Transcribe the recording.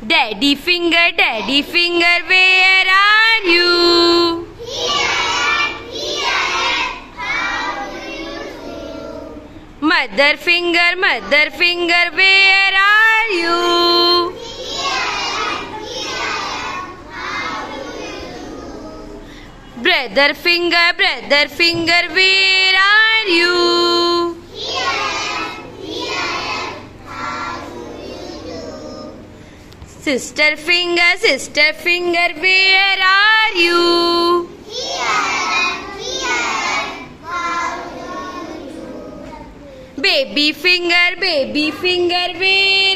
Daddy finger, where are you? Mother finger, where are you? Brother finger, where are you? Sister finger, where are you? Baby finger, where